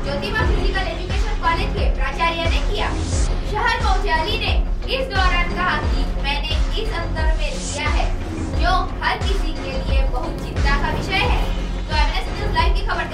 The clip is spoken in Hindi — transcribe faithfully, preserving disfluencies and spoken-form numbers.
ज्योतिबा फिजिकल एजुकेशन कॉलेज के प्राचार्य ने किया। शहर कोतवाली ने इस दौरान कहा कि मैंने इस अंतर में लिया है जो हर किसी के लिए बहुत चिंता का विषय है। तो एमएनएस न्यूज़ लाइव की खबर